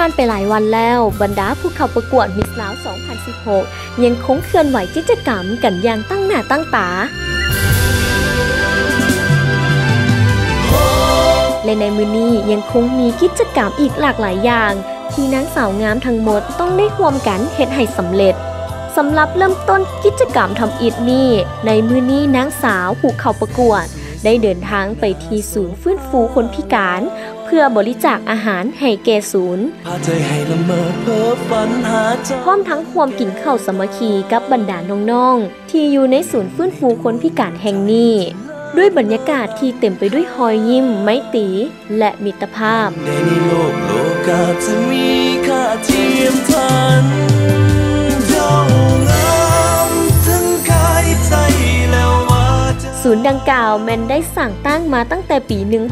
านไปหลายวันแล้วบรรดาผู้เข้าประกวดมิสลาว 2016 ยังคงเคลื่อนไหวกิจกรรมกันอย่างตั้งหน้าตั้งตาและในมื้อนี้ยังคงมีกิจกรรมอีกหลากหลายอย่างที่นางสาวงามทั้งหมดต้องได้ร่วมกันเฮ็ดให้สำเร็จสำหรับเริ่มต้นกิจกรรมทำอิฐนี้ในมื้อนี้นางสาวผู้เข้าประกวดได้เดินทางไปที่ศูนย์ฟื้นฟูคนพิการเพื่อบริจาคอาหารให้แก่ศูนย์พร้อมทั้งความกินข้าวสามัคคีกับบรรดาน้องๆที่อยู่ในศูนย์ฟื้นฟูคนพิการแห่งนี้ด้วยบรรยากาศที่เต็มไปด้วยรอยยิ้มไมตรีและมิตรภาพในโลกโลกาจะมีค่าเทียมทันศูนย์ดังกล่าวแม้นได้สั่งตั้งมาตั้งแต่ปี 1962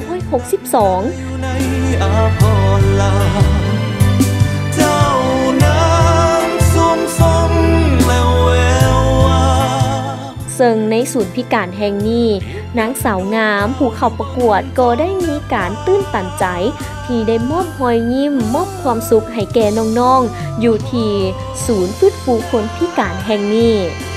ซึ่งในศูนย์พิการแห่งนี้นางสาวงามผู้เข้าประกวดก็ได้มีการตื้นตันใจที่ได้มอบรอยยิ้มมอบความสุขให้แก่น้องๆอยู่ที่ศูนย์ฟื้นฟูคนพิการแห่งนี้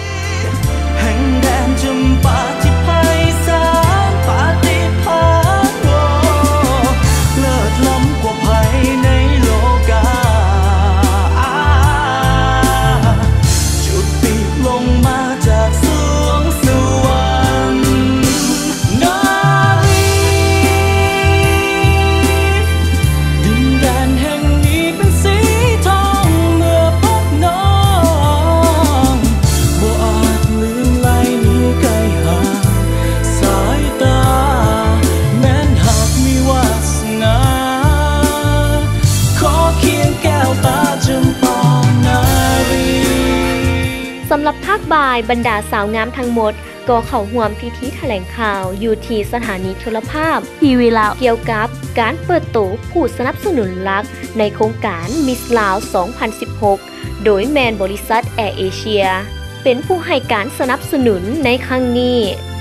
สำหรับภาคบ่ายบรรดาสาวงามทั้งหมดก็เข้าร่วมพิธีแถลงข่าวอยู่ที่สถานีโทรภาพทีวีลาวเกี่ยวกับการเปิดตัวผู้สนับสนุนหลักในโครงการมิสลาว 2016 โดยแมนบริษัทแอร์เอเชียเป็นผู้ให้การสนับสนุนในครั้งนี้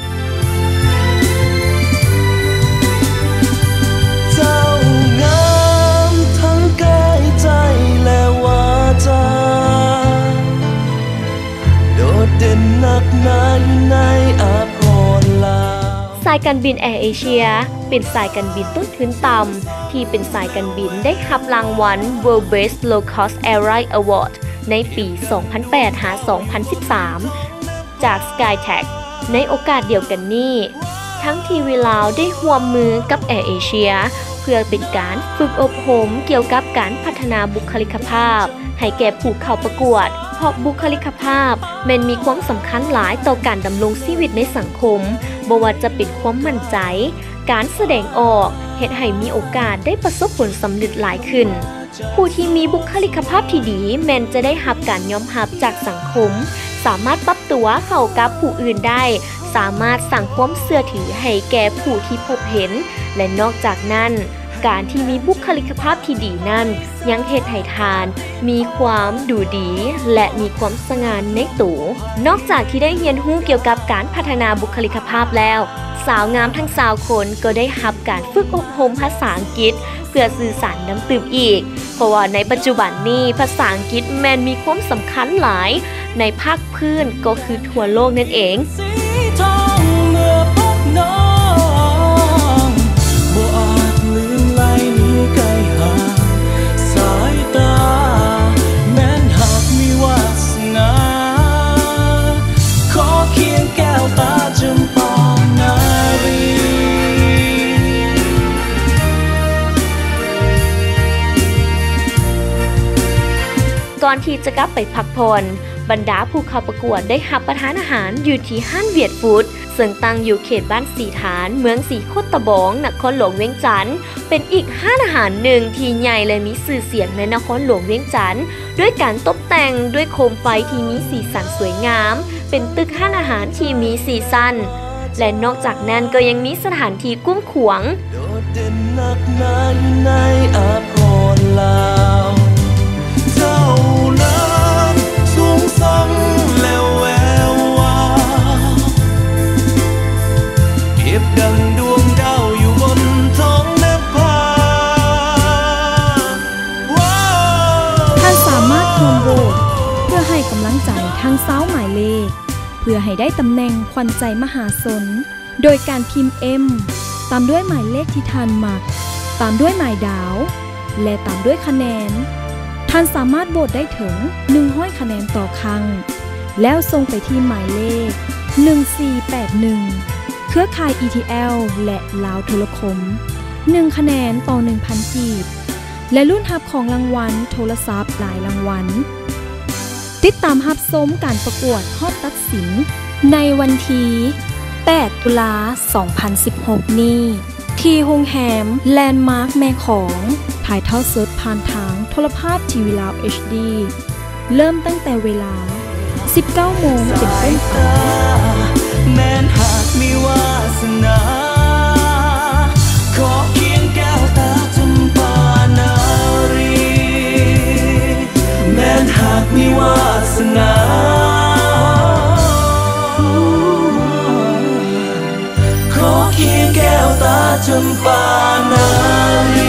เจ้างามทั้งกายใจและวาจาสายการบินแอร์เอเชียเป็นสายการบินต้นทุนต่ำที่เป็นสายการบินได้รับรางวัล World Best Low Cost Airline Award ในปี 2008-2013 จาก Skytrax ในโอกาสเดียวกันนี้ทั้งทีวีลาวได้ร่วมมือกับแอร์เอเชียเพื่อเป็นการฝึกอบรมเกี่ยวกับการพัฒนาบุคลิกภาพให้แก่ผู้เข้าประกวดเพราะบุคลิกภาพแม้นมีความสำคัญหลายต่อการดำรงชีวิตในสังคมบ่ว่าจะเป็นความมั่นใจการแสดงออกเฮ็ดให้มีโอกาสได้ประสบผลสำเร็จหลายขึ้นผู้ที่มีบุคลิกภาพที่ดีแม้นจะได้รับการยอมรับจากสังคมสามารถปรับตัวเข้ากับผู้อื่นได้สามารถสร้างความเชื่อถือให้แก่ผู้ที่พบเห็นและนอกจากนั้นการที่มีบุคลิกภาพที่ดีนั้นยังเฮ็ดให้ทานมีความดูดีและมีความสง่าในตัวนอกจากที่ได้เรียนรู้เกี่ยวกับการพัฒนาบุคลิกภาพแล้วสาวงามทั้ง20คนก็ได้รับการฝึกอบรมภาษาอังกฤษเพื่อสื่อสารนำตืบอีกเพราะว่าในปัจจุบันนี้ภาษาอังกฤษแม้นมีความสำคัญหลายในภาคพื้นก็คือทั่วโลกนั่นเองก่อนที่จะกลับไปพักผ่อนบรรดาผู้เข้าประกวดได้รับประทานอาหารอยู่ที่ห้านเวียดฟู้ดซึ่งตั้งอยู่เขตบ้านสีฐานเมืองสีโคตรบองนครหลวงเวียงจันทร์เป็นอีกห้านอาหารหนึ่งที่ใหญ่และมีชื่อเสียงในนครหลวงเวียงจันทร์ด้วยการตกแต่งด้วยโคมไฟที่มีสีสันสวยงามเป็นตึกห้านอาหารที่มีสีสันและนอกจากนั้นก็ยังมีสถานที่กว้างขวางโดดเด่นนักหนาอยู่ในอาภรณ์ลาวเจ้านั้นสูงส่งแล้วแวววาวดาวอยู่บนท้องนภางใจทั้ง20หมายเลขเพื่อให้ได้ตำแหน่งขวัญใจมหาชนโดยการพิมพ์ M ตามด้วยหมายเลขที่ท่านมักตามด้วยหมายดาวและตามด้วยคะแนนท่านสามารถโหวตได้ถึง100คะแนนต่อครั้งแล้วส่งไปที่หมายเลข1481เครือข่าย ETL และลาวโทรคม1คะแนนต่อ 1,000 กีบและรุ่นรับของรางวัลโทรศัพท์หลายรางวัลติดตามรับชมการประกวดรอบตัดสินในวันที่8 ตุลา 2016 นี้ที่โรงแรมแลนด์มาร์คแม่ของถ่ายทอดสดผ่านทางโทรภาพทีวีลาว HD เริ่มตั้งแต่เวลา 19 โมงเป็นต้นไปแม้นหากมีวาสนาขอเคียงแก้วตาจำปานารีแม้นหากมีวาสนาขอเคียงแก้วตาจำปานารี